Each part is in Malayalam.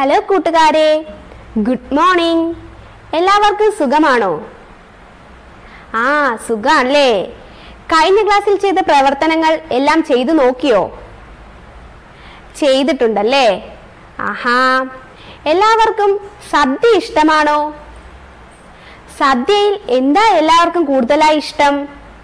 ഹലോ കൂട്ടുകാരെ, ഗുഡ് മോർണിംഗ്. എല്ലാവർക്കും സുഖമാണോ? സുഖാണല്ലേ? കഴിഞ്ഞ ക്ലാസ്സിൽ ചെയ്ത പ്രവർത്തനങ്ങൾ എല്ലാം ചെയ്തു നോക്കിയോ? ചെയ്തിട്ടുണ്ടല്ലേ? എല്ലാവർക്കും സദ്യ ഇഷ്ടമാണോ? സദ്യയിൽ എന്താ എല്ലാവർക്കും കൂടുതലായി ഇഷ്ടം?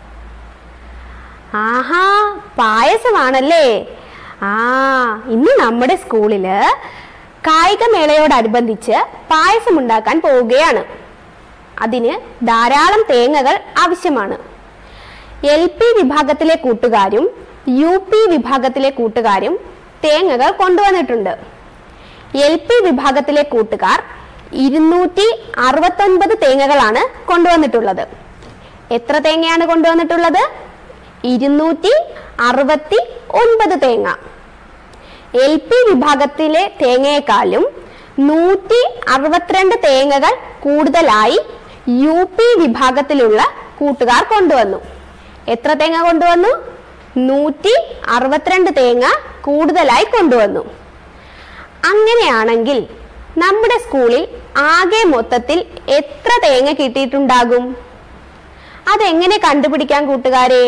പായസമാണല്ലേ? ഇന്ന് നമ്മുടെ സ്കൂളില് കായികമേളയോടനുബന്ധിച്ച് പായസം ഉണ്ടാക്കാൻ പോവുകയാണ്. അതിന് ധാരാളം തേങ്ങകൾ ആവശ്യമാണ്. LP വിഭാഗത്തിലെ കൂട്ടുകാരും UP വിഭാഗത്തിലെ കൂട്ടുകാരും തേങ്ങകൾ കൊണ്ടുവന്നിട്ടുണ്ട്. LP വിഭാഗത്തിലെ കൂട്ടുകാർ 269 തേങ്ങകളാണ് കൊണ്ടുവന്നിട്ടുള്ളത്. എത്ര തേങ്ങയാണ് കൊണ്ടുവന്നിട്ടുള്ളത്? 269 തേങ്ങ. LP വിഭാഗത്തിലെ തേങ്ങയെക്കാളും 162 തേങ്ങകൾ കൂടുതലായി UP വിഭാഗത്തിലുള്ള കൂട്ടുകാർ കൊണ്ടുവന്നു. എത്ര തേങ്ങ കൊണ്ടുവന്നു? 162 തേങ്ങ കൂടുതലായി കൊണ്ടുവന്നു. അങ്ങനെയാണെങ്കിൽ നമ്മുടെ സ്കൂളിൽ ആകെ മൊത്തത്തിൽ എത്ര തേങ്ങ കിട്ടിയിട്ടുണ്ടാകും? അതെങ്ങനെ കണ്ടുപിടിക്കാൻ കൂട്ടുകാരെ?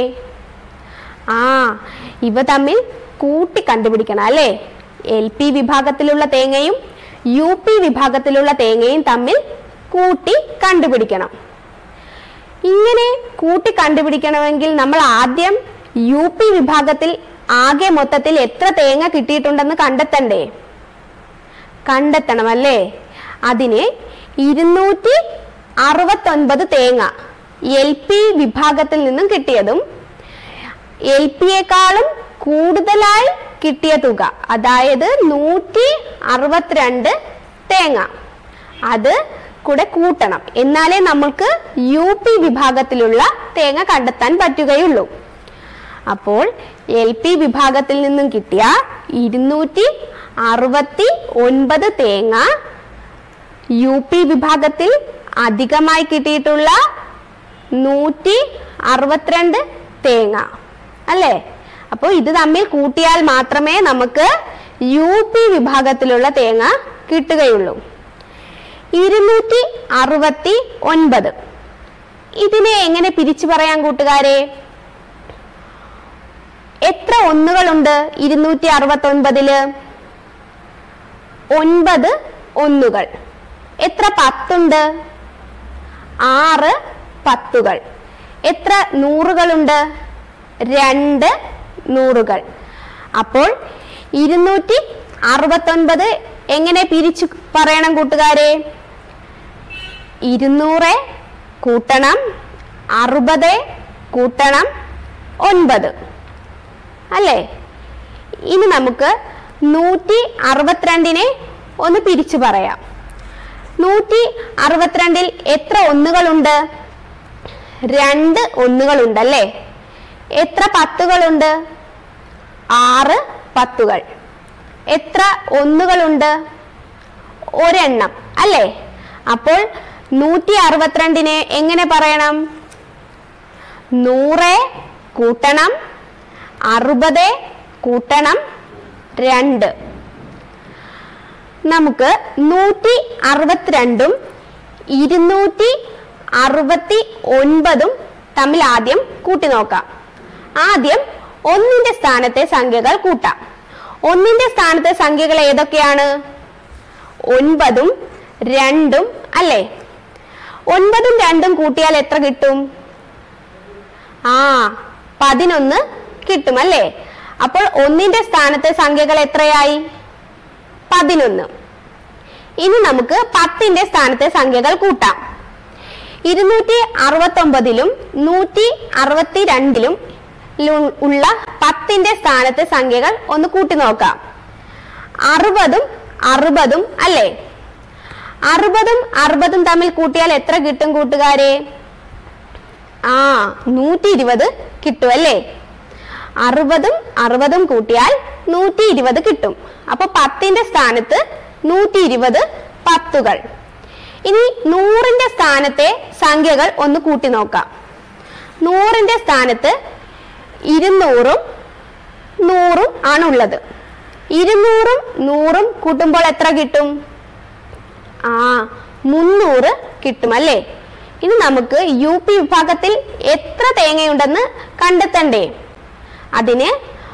ഇവ തമ്മിൽ കൂട്ടി കണ്ടുപിടിക്കണം അല്ലേ? LP വിഭാഗത്തിലുള്ള തേങ്ങയും UP വിഭാഗത്തിലുള്ള തേങ്ങയും തമ്മിൽ കൂട്ടി കണ്ടുപിടിക്കണം. ഇങ്ങനെ കൂട്ടി കണ്ടുപിടിക്കണമെങ്കിൽ നമ്മൾ ആദ്യം UP വിഭാഗത്തിൽ ആകെ മൊത്തത്തിൽ എത്ര തേങ്ങ കിട്ടിയിട്ടുണ്ടെന്ന് കണ്ടെത്തണമല്ലേ? അതിന് 269 തേങ്ങ LP വിഭാഗത്തിൽ നിന്നും കിട്ടിയതും LPയെക്കാളും കൂടുതലായി കിട്ടിയ തുക, അതായത് 162 തേങ്ങ, അത് കൂടെ കൂട്ടണം. എന്നാലേ നമുക്ക് UP വിഭാഗത്തിലുള്ള തേങ്ങ കണ്ടെത്താൻ പറ്റുകയുള്ളൂ. അപ്പോൾ LP വിഭാഗത്തിൽ നിന്നും കിട്ടിയ 269 തേങ്ങ UP വിഭാഗത്തിൽ അധികമായി കിട്ടിയിട്ടുള്ള 162 തേങ്ങ അല്ലേ? അപ്പോൾ ഇത് തമ്മിൽ കൂട്ടിയാൽ മാത്രമേ നമുക്ക് UP വിഭാഗത്തിലുള്ള തേങ്ങ കിട്ടുകയുള്ളൂ. 269 ഇതിനെ എങ്ങനെ പിരിച്ചു പറയാൻ കൂട്ടുകാരെ? എത്ര ഒന്നുകളുണ്ട് 269? 9 ഒന്നുകൾ. എത്ര പത്തുണ്ട്? 6 പത്തുകൾ. എത്ര നൂറുകളുണ്ട്? 2 നൂറുകൾ. അപ്പോൾ 269 എങ്ങനെ പിരിച്ചു പറയണം കൂട്ടുകാരെ? 200 കൂട്ടണം 60 കൂട്ടണം 9 അല്ലേ? ഇനി നമുക്ക് 162നെ ഒന്ന് പിരിച്ചു പറയാം. 162ൽ എത്ര ഒന്നുകളുണ്ട്? 2 ഒന്നുകളുണ്ടല്ലേ? എത്ര പത്തുകളുണ്ട്? 6 പത്തുകൾ. എത്ര ഒന്നുകളുണ്ട്? ഒരെണ്ണം അല്ലേ? അപ്പോൾ 162നെ എങ്ങനെ പറയണം? 100 കൂട്ടണം 60 കൂട്ടണം 2. നമുക്ക് 162ഉം 269ഉം തമ്മിൽ ആദ്യം കൂട്ടി നോക്കാം. ആദ്യം 1ന്റെ സ്ഥാനത്തെ സംഖ്യകൾ കൂട്ടാം. 1ന്റെ സ്ഥാനത്തെ സംഖ്യകൾ ഏതൊക്കെയാണ്? 9ഉം 2ഉം അല്ലേ? 9ഉം 2ഉം കൂട്ടിയാൽ എത്ര കിട്ടും? 11 കിട്ടും അല്ലേ? അപ്പോൾ 1ന്റെ സ്ഥാനത്തെ സംഖ്യകൾ എത്രയായി? 11. ഇനി നമുക്ക് 10ന്റെ സ്ഥാനത്തെ സംഖ്യകൾ കൂട്ടാം. 269ലും 162ലും ഉള്ള 10ന്റെ സ്ഥാനത്തെ സംഖ്യകൾ ഒന്ന് കൂട്ടി നോക്കാം. 60ഉം 60ഉം അല്ലേ? 60ഉം 60ഉം തമ്മിൽ കൂട്ടിയാൽ എത്ര കിട്ടും കൂട്ടുകാരെ? 120 കിട്ടും അല്ലേ? 60ഉം 60ഉം കൂട്ടിയാൽ 120 കിട്ടും. അപ്പൊ 10ന്റെ സ്ഥാനത്ത് 120 പത്തുകൾ. ഇനി 100ന്റെ സ്ഥാനത്തെ സംഖ്യകൾ ഒന്ന് കൂട്ടി നോക്കാം. 100ന്റെ സ്ഥാനത്ത് 200ഉം 100ഉം ആണുള്ളത്. 200 100 കൂട്ടുമ്പോൾ എത്ര കിട്ടും? 300 കിട്ടും അല്ലേ? ഇനി നമുക്ക് UP വിഭാഗത്തിൽ എത്ര തേങ്ങയുണ്ടെന്ന് കണ്ടെത്തണ്ടേ? അതിന്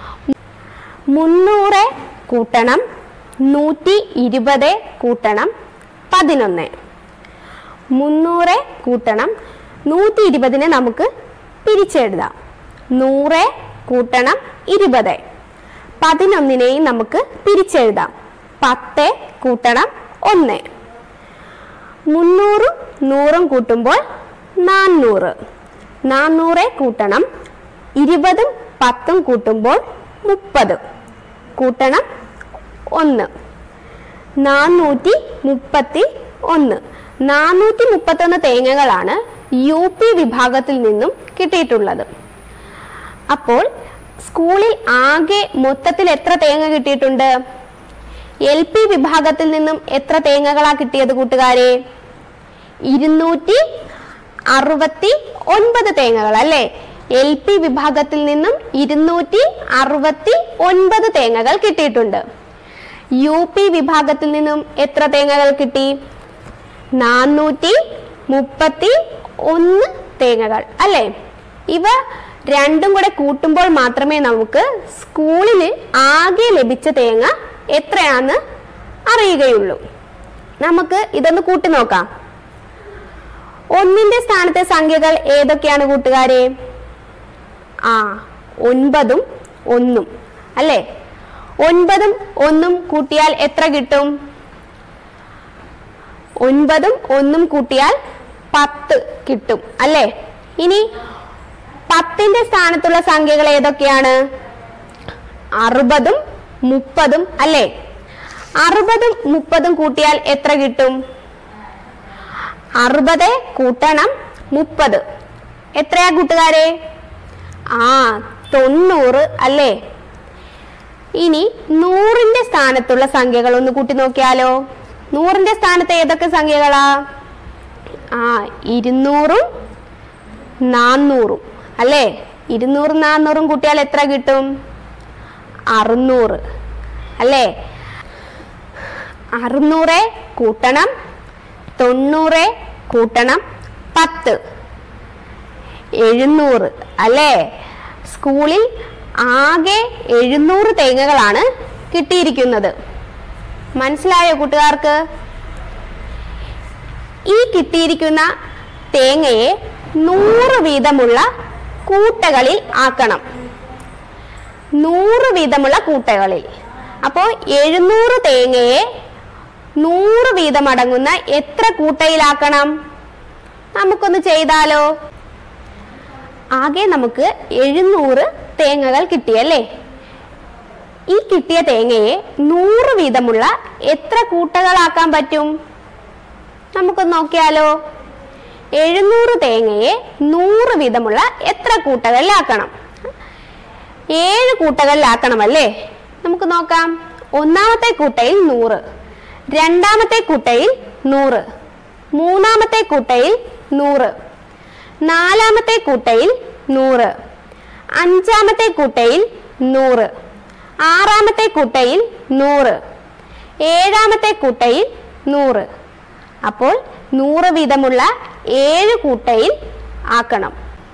300 കൂട്ടണം 120 കൂട്ടണം 11. 300 കൂട്ടണം 120 നമുക്ക് പിരിച്ചെഴുതാം. 100 കൂട്ടണം 20. 11 നമുക്ക് പിരിച്ചെഴുതാം. 10 കൂട്ടണം 1. 300 100 കൂട്ടുമ്പോൾ 400. 400 കൂട്ടണം 20 10 കൂട്ടുമ്പോൾ 30 കൂട്ടണം 1. 431. 431 തേങ്ങകളാണ് UP വിഭാഗത്തിൽ നിന്നും കിട്ടിയിട്ടുള്ളത്. അപ്പോൾ സ്കൂളിൽ ആകെ മൊത്തത്തിൽ എത്ര തേങ്ങ കിട്ടിയിട്ടുണ്ട്? LP വിഭാഗത്തിൽ നിന്നും എത്ര തേങ്ങകളാ കിട്ടിയത് കൂട്ടുകാരെ? 269 തേങ്ങകൾ അല്ലേ? LP വിഭാഗത്തിൽ നിന്നും 269 തേങ്ങകൾ കിട്ടിയിട്ടുണ്ട്. UP വിഭാഗത്തിൽ നിന്നും എത്ര തേങ്ങകൾ കിട്ടി? 431 തേങ്ങകൾ അല്ലേ? ഇവ രണ്ടും കൂടെ കൂട്ടുമ്പോൾ മാത്രമേ നമുക്ക് സ്കൂളിൽ ആകെ ലഭിച്ച തേങ്ങ എത്രയാണെന്ന് അറിയുകയുള്ളൂ. നമുക്ക് ഇതൊന്ന് കൂട്ടി നോക്കാം. 1ന്റെ സ്ഥാനത്തെ സംഖ്യകൾ ഏതൊക്കെയാണ് കൂട്ടുകാരെ? 9ഉം 1ഉം അല്ലേ? 9ഉം 1ഉം കൂട്ടിയാൽ എത്ര കിട്ടും? 9ഉം 1ഉം കൂട്ടിയാൽ 10 കിട്ടും അല്ലേ? ഇനി 10ന്റെ സ്ഥാനത്തുള്ള സംഖ്യകൾ ഏതൊക്കെയാണ്? 60ഉം 30ഉം അല്ലേ? 60ഉം 30ഉം കൂട്ടിയാൽ എത്ര കിട്ടും? 60 കൂട്ടണം 30 എത്രയാ കൂട്ടുകാരെ? 90 അല്ലേ? ഇനി 100ന്റെ സ്ഥാനത്തുള്ള സംഖ്യകൾ ഒന്ന് കൂട്ടി നോക്കിയാലോ? 100ന്റെ സ്ഥാനത്ത് ഏതൊക്കെ സംഖ്യകളാ? 200ഉം 400ഉം അല്ലേ? 200ഉം 400ഉം കൂട്ടിയാൽ എത്ര കിട്ടും? 600 അല്ലേ? 600 കൂട്ടണം 90 കൂട്ടണം 10 700 അല്ലേ? സ്കൂളിൽ ആകെ 700 തേങ്ങകളാണ് കിട്ടിയിരിക്കുന്നത്. മനസ്സിലായോ കൂട്ടുകാർക്ക്? ഈ കിട്ടിയിരിക്കുന്ന തേങ്ങയെ 100 വീതമുള്ള കൂട്ടകളിൽ ആക്കണം. 100 വീതമുള്ള കൂട്ടകളിൽ. അപ്പോൾ 700 തേങ്ങയെ 100 വീതം അടങ്ങുന്ന എത്ര കൂട്ടയിലാക്കണം? നമുക്കൊന്ന് ചെയ്താലോ? ആകെ നമുക്ക് 700 തേങ്ങകൾ കിട്ടിയല്ലേ? ഈ കിട്ടിയ തേങ്ങയെ 100 വീതമുള്ള എത്ര കൂട്ടകളാക്കാൻ പറ്റും? നമുക്കൊന്ന് നോക്കിയാലോ? 700 തേങ്ങയെ 100 വീതമുള്ള എത്ര കൂട്ടകളിലാക്കണം? 7 കൂട്ടകളിലാക്കണം അല്ലേ? നമുക്ക് നോക്കാം. ഒന്നാമത്തെ കൂട്ടയിൽ 100, രണ്ടാമത്തെ കൂട്ടയിൽ 100, മൂന്നാമത്തെ കൂട്ടയിൽ 100, നാലാമത്തെ കൂട്ടയിൽ 100, അഞ്ചാമത്തെ കൂട്ടയിൽ 100, ആറാമത്തെ കൂട്ടയിൽ 100, ഏഴാമത്തെ കൂട്ടയിൽ 100. അപ്പോൾ 100 വീതമുള്ള 7 കൂട്ടയിൽ ആക്കണം.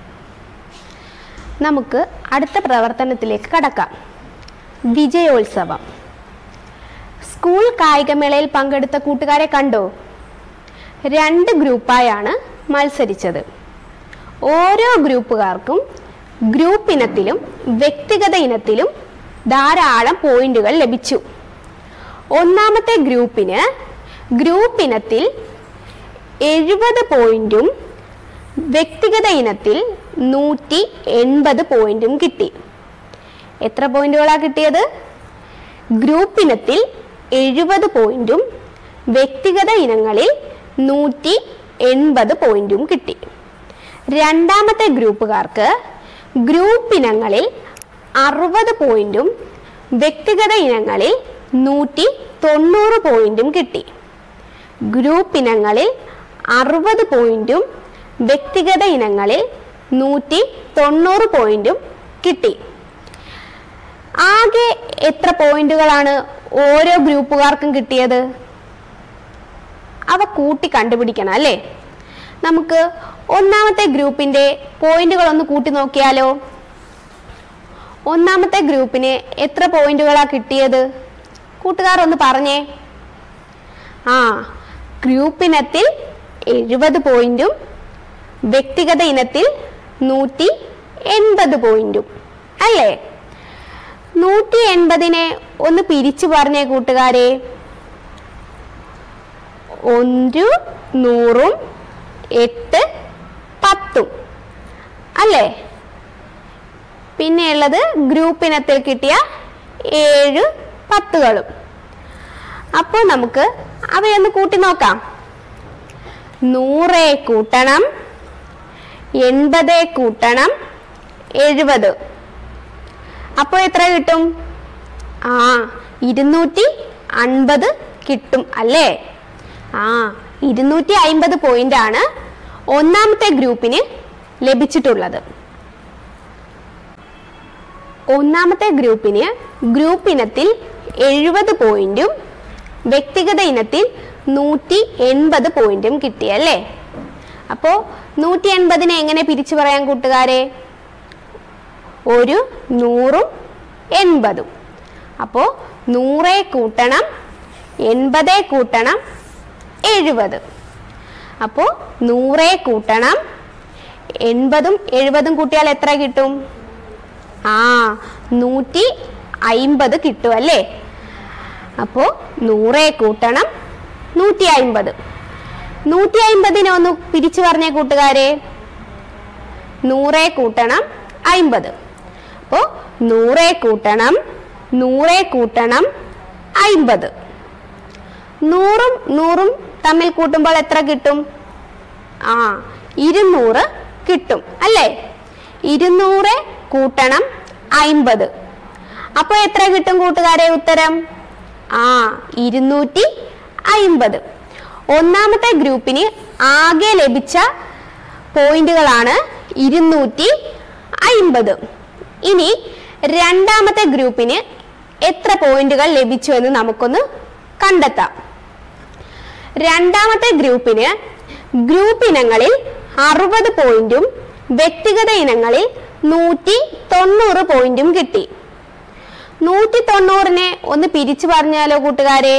നമുക്ക് അടുത്ത പ്രവർത്തനത്തിലേക്ക് കടക്കാം. വിജയോത്സവം. സ്കൂൾ കായികമേളയിൽ പങ്കെടുത്ത കൂട്ടുകാരെ കണ്ടോ? 2 ഗ്രൂപ്പായാണ് മത്സരിച്ചത്. ഓരോ ഗ്രൂപ്പുകാർക്കും ഗ്രൂപ്പ് ഇനത്തിലും വ്യക്തിഗത ഇനത്തിലും ധാരാളം പോയിന്റുകൾ ലഭിച്ചു. ഒന്നാമത്തെ ഗ്രൂപ്പിന് ഗ്രൂപ്പ് ഇനത്തിൽ 70 പോയിന്റും വ്യക്തിഗത ഇനത്തിൽ 180 പോയിന്റും കിട്ടി. എത്ര പോയിന്റുകളാണ് കിട്ടിയത്? ഗ്രൂപ്പ് ഇനത്തിൽ 70 പോയിന്റും വ്യക്തിഗത ഇനങ്ങളിൽ 180 പോയിന്റും കിട്ടി. രണ്ടാമത്തെ ഗ്രൂപ്പുകാർക്ക് ഗ്രൂപ്പ് ഇനങ്ങളിൽ 60 പോയിന്റും വ്യക്തിഗത ഇനങ്ങളിൽ 190 പോയിന്റും കിട്ടി. ഗ്രൂപ്പ് ഇനങ്ങളിൽ 60 പോയിന്റും വ്യക്തിഗത ഇനങ്ങളിൽ 190 പോയിന്റും കിട്ടി. ആകെ എത്ര പോയിന്റുകളാണ് ഓരോ ഗ്രൂപ്പുകാർക്കും കിട്ടിയത്? അവ കൂട്ടി കണ്ടുപിടിക്കണം അല്ലേ? നമുക്ക് ഒന്നാമത്തെ ഗ്രൂപ്പിന്റെ പോയിന്റുകൾ ഒന്ന് കൂട്ടി നോക്കിയാലോ? ഒന്നാമത്തെ ഗ്രൂപ്പിന് എത്ര പോയിന്റുകളാ കിട്ടിയത്? കൂട്ടുകാർ ഒന്ന് പറഞ്ഞേ. ഗ്രൂപ്പിനത്തിൽ 70 പോയിന്റും വ്യക്തിഗത ഇനത്തിൽ 180 പോയിന്റും അല്ലേ? 180നെ ഒന്ന് പിരിച്ചു പറഞ്ഞേ കൂട്ടുകാരെ. 1 100ഉം 8 10ഉം അല്ലേ? പിന്നെ ഉള്ളത് ഗ്രൂപ്പിനത്തിൽ കിട്ടിയ 7 10കളും. അപ്പോൾ നമുക്ക് അവയൊന്ന് കൂട്ടി നോക്കാം. 100 കൂട്ടണം 80 കൂട്ടണം 70. അപ്പോൾ എത്ര കിട്ടും? 250 കിട്ടും അല്ലേ? 250 പോയിന്റ് ആണ് ഒന്നാമത്തെ ഗ്രൂപ്പിന് ലഭിച്ചിട്ടുള്ളത്. ഒന്നാമത്തെ ഗ്രൂപ്പിന് ഗ്രൂപ്പ് ഇനത്തിൽ 70 പോയിന്റും വ്യക്തിഗത ഇനത്തിൽ 180 പോയിന്റും കിട്ടിയല്ലേ? അപ്പോ 180നെ എങ്ങനെ പിരിച്ചു പറയാൻ കൂട്ടുകാരെ? 1 100ഉം 80ഉം. അപ്പോ 100 കൂട്ടണം 80 കൂട്ടണം 70. അപ്പോ 100 കൂട്ടണം 80ഉം 70ഉം കൂട്ടിയാൽ എത്ര കിട്ടും? 150 കിട്ടും അല്ലേ? അപ്പോ 100 കൂട്ടണം 150. 150നെ ഒന്ന് പിരിച്ചു പറഞ്ഞേ കൂട്ടുകാരെ. 100 കൂട്ടണം 50. അപ്പോ 100 കൂട്ടണം 100 കൂട്ടണം 50. 100ഉം 100ഉം തമ്മിൽ കൂട്ടുമ്പോൾ എത്ര കിട്ടും? 200 കിട്ടും അല്ലേ? 200 കൂട്ടണം 50. അപ്പോൾ എത്ര കിട്ടും കൂട്ടുകാരെ ഉത്തരം? 250. ഒന്നാമത്തെ ഗ്രൂപ്പിന് ആകെ ലഭിച്ച പോയിന്റുകളാണ് 250. ഇനി രണ്ടാമത്തെ ഗ്രൂപ്പിന് എത്ര പോയിന്റുകൾ ലഭിച്ചു എന്ന് നമുക്കൊന്ന് കണ്ടെത്താം. രണ്ടാമത്തെ ഗ്രൂപ്പിന് ഗ്രൂപ്പ് ഇനങ്ങളിൽ 60 പോയിന്റും വ്യക്തിഗത ഇനങ്ങളിൽ 190 പോയിന്റും കിട്ടി. 190നെ ഒന്ന് പിരിച്ചു പറഞ്ഞാലോ കൂട്ടുകാരെ.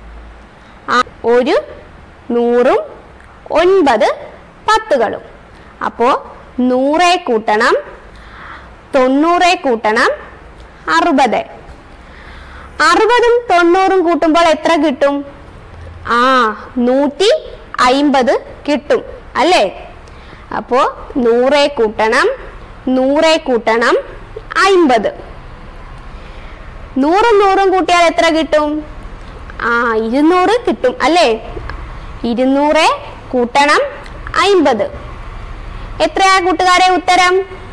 1 100ഉം 9 10കളും. അപ്പോ 100 കൂട്ടണം 90 കൂട്ടണം 60. 60ഉം 90ഉം കൂട്ടുമ്പോൾ എത്ര കിട്ടും? 150 കിട്ടും അല്ലേ? അപ്പോ 100 കൂട്ടണം 100 കൂട്ടണം 50. 100ഉം 100ഉം കൂട്ടിയാൽ എത്ര കിട്ടും? 200 കിട്ടും അല്ലേ? 200 കൂട്ടണം 50. എത്രയാ കൂട്ടുകാരെ ഉത്തരം?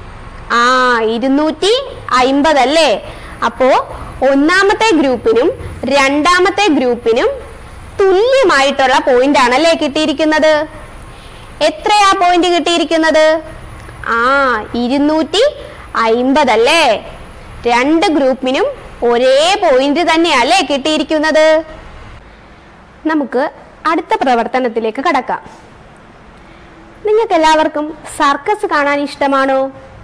250 അല്ലേ? അപ്പോ ഒന്നാമത്തെ ഗ്രൂപ്പിനും രണ്ടാമത്തെ ഗ്രൂപ്പിനും തുല്യമായിട്ടുള്ള പോയിന്റ് ആണല്ലേ കിട്ടിയിരിക്കുന്നത്. എത്രയാ പോയിന്റ് കിട്ടിയിരിക്കുന്നത്? 250 അല്ലേ? രണ്ട് ഗ്രൂപ്പിനും ഒരേ പോയിന്റ് തന്നെയല്ലേ കിട്ടിയിരിക്കുന്നത്. നമുക്ക് അടുത്ത പ്രവർത്തനത്തിലേക്ക് കടക്കാം. നിങ്ങൾക്ക് എല്ലാവർക്കും സർക്കസ് കാണാൻ ഇഷ്ടമാണോ?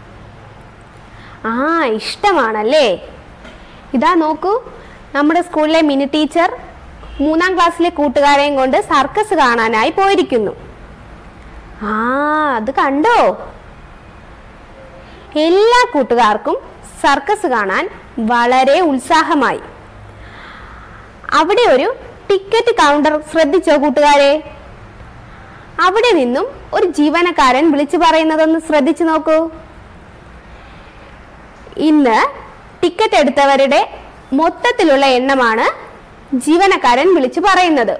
ഇഷ്ടമാണല്ലേ? ഇതാ നോക്കൂ, നമ്മുടെ സ്കൂളിലെ മിനി ടീച്ചർ 3ാം ക്ലാസ്സിലെ കൂട്ടുകാരെയും കൊണ്ട് സർക്കസ് കാണാനായി പോയിരിക്കുന്നു. അത് കണ്ടോ? എല്ലാ കൂട്ടുകാർക്കും സർക്കസ് കാണാൻ വളരെ ഉത്സാഹമായി. അവിടെ ഒരു ടിക്കറ്റ് കൗണ്ടർ ശ്രദ്ധിച്ചോ കൂട്ടുകാരെ? അവിടെ നിന്നും ഒരു ജീവനക്കാരൻ വിളിച്ചു പറയുന്നതൊന്ന് ശ്രദ്ധിച്ചു നോക്കൂ. ഇന്ന് ടിക്കറ്റ് എടുത്തവരുടെ മൊത്തത്തിലുള്ള എണ്ണമാണ് ജീവനക്കാരൻ വിളിച്ചു പറയുന്നത്.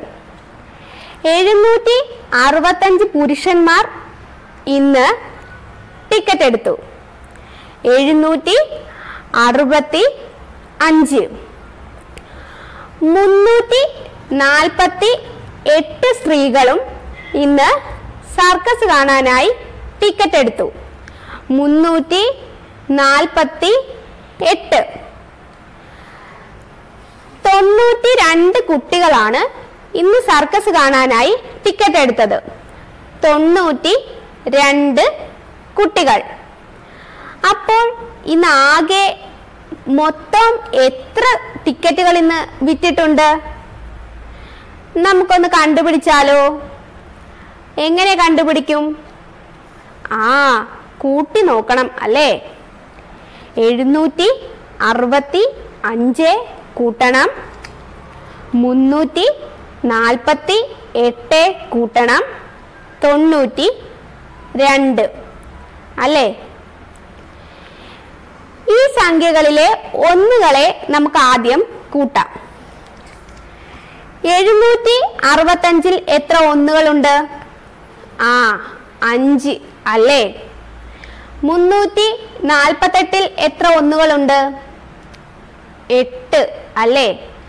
765 പുരുഷന്മാർ ഇന്ന് ടിക്കറ്റ് എടുത്തു. 765. 348 സ്ത്രീകളും ഇന്ന് സർക്കസ് കാണാനായി ടിക്കറ്റ് എടുത്തു. 348. 92 കുട്ടികളാണ് ഇന്ന് സർക്കസ് കാണാനായി ടിക്കറ്റ് എടുത്തത്. 92 കുട്ടികൾ. അപ്പോൾ ഇന്ന് ആകെ മൊത്തം എത്ര ടിക്കറ്റുകൾ ഇന്ന് വിറ്റിട്ടുണ്ട്? നമുക്കൊന്ന് കണ്ടുപിടിച്ചാലോ? എങ്ങനെ കണ്ടുപിടിക്കും? കൂട്ടി നോക്കണം അല്ലേ? 765 കൂട്ടണം 348 കൂട്ടണം 92 അല്ലേ? ഈ സംഖ്യകളിലെ ഒന്നുകളെ നമുക്ക് ആദ്യം കൂട്ടാം. 765 എത്ര ഒന്നുകളുണ്ട്? 5 അല്ലേ? 348 എത്ര ഒന്നുകളുണ്ട്? 8 അല്ലേ?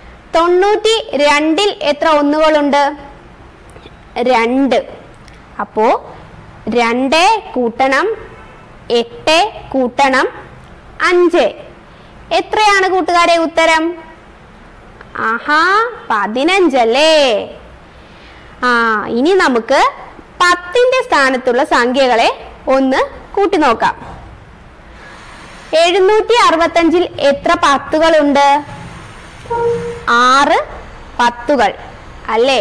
92 എത്ര ഒന്നുകളുണ്ട്? 2. അപ്പോ 2 കൂട്ടണം 8 കൂട്ടണം 5 എത്രയാണ് കൂട്ടുകാരെ ഉത്തരം? 15 അല്ലേ? ഇനി നമുക്ക് 10ന്റെ സ്ഥാനത്തുള്ള സംഖ്യകളെ ഒന്ന് കൂട്ടി നോക്കാം. 765 എത്ര പത്തുകളുണ്ട്? 6 പത്തുകൾ അല്ലേ?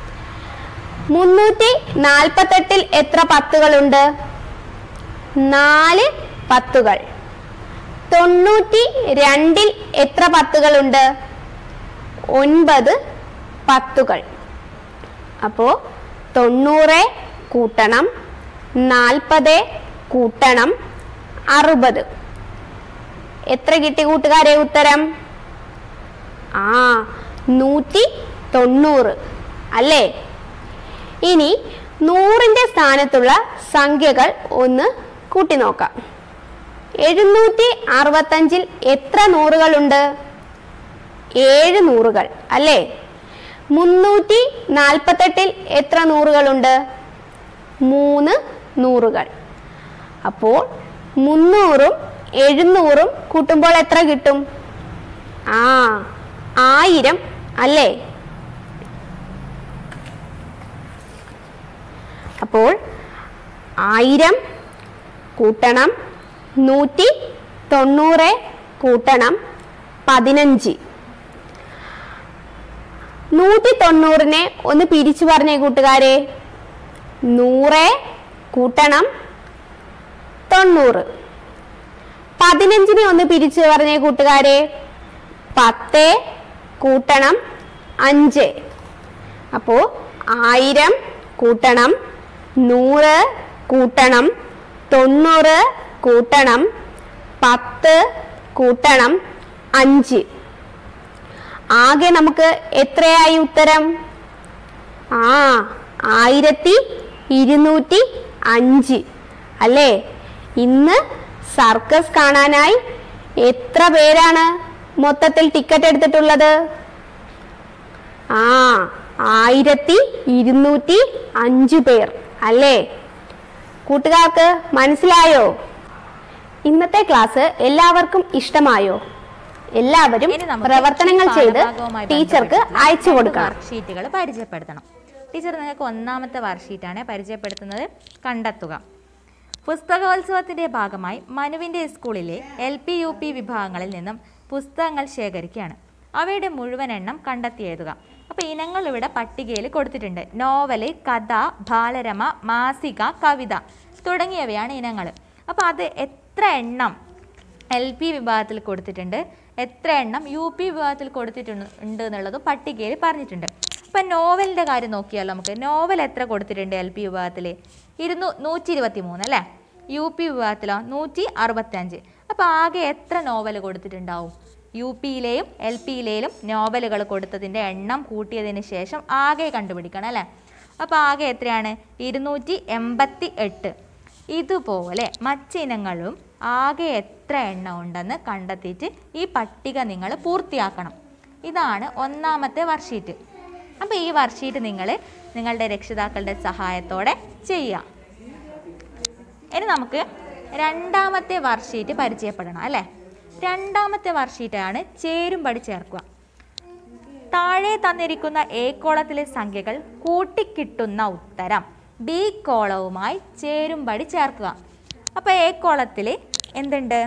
348 എത്ര പത്തുകളുണ്ട്? 4 പത്തുകൾ. 92 എത്ര പത്തുകളുണ്ട്? 9 പത്തുകൾ. അപ്പോ 90 കൂട്ടണം 40 കൂട്ടണം 60 എത്ര കിട്ടി കൂട്ടുകാരെ ഉത്തരം? 190 അല്ലേ? ഇനി 100ന്റെ സ്ഥാനത്തുള്ള സംഖ്യകൾ ഒന്ന് കൂട്ടി നോക്കാം. 765 എത്ര നൂറുകളുണ്ട്? 7 നൂറുകൾ അല്ലേ? 348 എത്ര നൂറുകളുണ്ട്? 3 നൂറുകൾ. അപ്പോൾ 300ഉം 700ഉം കൂട്ടുമ്പോൾ എത്ര കിട്ടും? 1000 അല്ലേ? അപ്പോൾ 1000 കൂട്ടണം 190 കൂട്ടണം 15. 190നെ ഒന്ന് പിരിച്ചു പറഞ്ഞേ കൂട്ടുകാരെ. 100 കൂട്ടണം 90. 15നെ ഒന്ന് പിരിച്ചു പറഞ്ഞേ കൂട്ടുകാരെ. 10 കൂട്ടണം 5. അപ്പോ 1000 കൂട്ടണം 100 കൂട്ടണം 90 കൂട്ടണം 10 കൂട്ടണം 5. ആകെ നമുക്ക് എത്രയായി ഉത്തരം? 1205 അല്ലേ? ഇന്ന് സർക്കസ് കാണാനായി എത്ര പേരാണ് മൊത്തത്തിൽ ടിക്കറ്റ് എടുത്തിട്ടുള്ളത്? 1205 പേർ അല്ലേ? കൂട്ടുകാർക്ക് മനസ്സിലായോ? ഇന്നത്തെ ക്ലാസ് എല്ലാവർക്കും ഇഷ്ടമായോ? എല്ലാവരും പ്രവർത്തനങ്ങൾ ചെയ്ത് ടീച്ചർക്ക് അയച്ചു കൊടുക്കണം. വർക്ക്ഷീറ്റുകൾ പരിചയപ്പെടുത്തണം. ടീച്ചർ നിങ്ങൾക്ക് ഒന്നാമത്തെ വർക്ക്ഷീറ്റാണ് പരിചയപ്പെടുത്തുന്നത്. കണ്ടെത്തുക. പുസ്തകോത്സവത്തിന്റെ ഭാഗമായി മനുവിന്റെ സ്കൂളിലെ LP UP വിഭാഗങ്ങളിൽ നിന്നും പുസ്തകങ്ങൾ ശേഖരിക്കുകയാണ്. അവയുടെ മുഴുവൻ എണ്ണം കണ്ടെത്തി എഴുതുക. അപ്പോൾ ഇനങ്ങൾ ഇവിടെ പട്ടികയിൽ കൊടുത്തിട്ടുണ്ട്. നോവല്, കഥ, ബാലരമ, മാസിക, കവിത തുടങ്ങിയവയാണ് ഇനങ്ങൾ. അപ്പോൾ അത് എത്ര എണ്ണം LP വിഭാഗത്തിൽ കൊടുത്തിട്ടുണ്ട്, എത്ര എണ്ണം UP വിഭാഗത്തിൽ കൊടുത്തിട്ടുണ്ട് എന്നുള്ളത് പട്ടികയിൽ പറഞ്ഞിട്ടുണ്ട്. അപ്പം നോവലിൻ്റെ കാര്യം നോക്കിയാലോ നമുക്ക്. നോവൽ എത്ര കൊടുത്തിട്ടുണ്ട് LP വിഭാഗത്തിൽ? 123 അല്ലേ? UP വിഭാഗത്തിലോ 165. അപ്പോൾ ആകെ എത്ര നോവൽ കൊടുത്തിട്ടുണ്ടാവും? UPയിലെയും LPയിലെയും നോവലുകൾ കൊടുത്തതിൻ്റെ എണ്ണം കൂട്ടിയതിന് ശേഷം ആകെ കണ്ടുപിടിക്കണം അല്ലേ? അപ്പോൾ ആകെ എത്രയാണ്? 288. ഇതുപോലെ മറ്റിനങ്ങളും ആകെ എത്ര എണ്ണം ഉണ്ടെന്ന് കണ്ടെത്തിയിട്ട് ഈ പട്ടിക നിങ്ങൾ പൂർത്തിയാക്കണം. ഇതാണ് ഒന്നാമത്തെ വർക്ക്ഷീറ്റ്. അപ്പോൾ ഈ വർക്ക്ഷീറ്റ് നിങ്ങൾ നിങ്ങളുടെ രക്ഷിതാക്കളുടെ സഹായത്തോടെ ചെയ്യുക. ഇനി നമുക്ക് രണ്ടാമത്തെ വർക്ക്ഷീറ്റ് പരിചയപ്പെടണം അല്ലേ? രണ്ടാമത്തെ വർക്ക്ഷീറ്റാണ് ചേരുംപടി ചേർക്കുക. താഴെ തന്നിരിക്കുന്ന എ കോളത്തിലെ സംഖ്യകൾ കൂട്ടിക്കിട്ടുന്ന ഉത്തരം ബി കോളവുമായി ചേരുംപടി ചേർക്കുക. അപ്പോൾ എ കോളത്തിൽ എന്തുണ്ട്?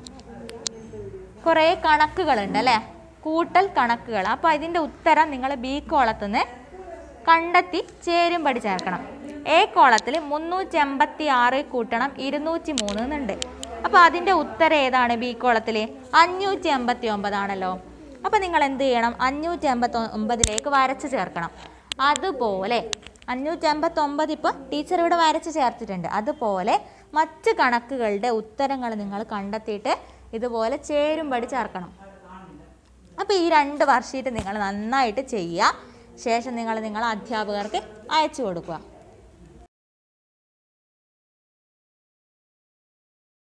കുറേ കണക്കുകളുണ്ട് അല്ലേ, കൂട്ടൽ കണക്കുകൾ. അപ്പോൾ ഇതിൻ്റെ ഉത്തരം നിങ്ങൾ ബി കോളത്തിൽ നിന്ന് കണ്ടെത്തി ചേരുംപടി ചേർക്കണം. എ കോളത്തിൽ 386 കൂട്ടണം 203 എന്നുണ്ട്. അപ്പോൾ അതിൻ്റെ ഉത്തരം ഏതാണ്? ബി കോളത്തിൽ 589 ആണല്ലോ. അപ്പോൾ നിങ്ങൾ എന്ത് ചെയ്യണം? 589 വരച്ച് ചേർക്കണം. അതുപോലെ 589 ഇപ്പോൾ ടീച്ചർ ഇവിടെ വരച്ച് ചേർത്തിട്ടുണ്ട്. അതുപോലെ മറ്റ് കണക്കുകളുടെ ഉത്തരങ്ങൾ നിങ്ങൾ കണ്ടെത്തിയിട്ട് ഇതുപോലെ ചേരുംപടി ചേർക്കണം. അപ്പോൾ ഈ 2 വർക്ക്ഷീറ്റ് നിങ്ങൾ നന്നായിട്ട് ചെയ്യുക. ശേഷം നിങ്ങൾ നിങ്ങളെ അധ്യാപകർക്ക് അയച്ചു കൊടുക്കുക.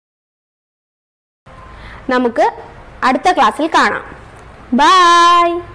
നമുക്ക് അടുത്ത ക്ലാസ്സിൽ കാണാം. ബൈ.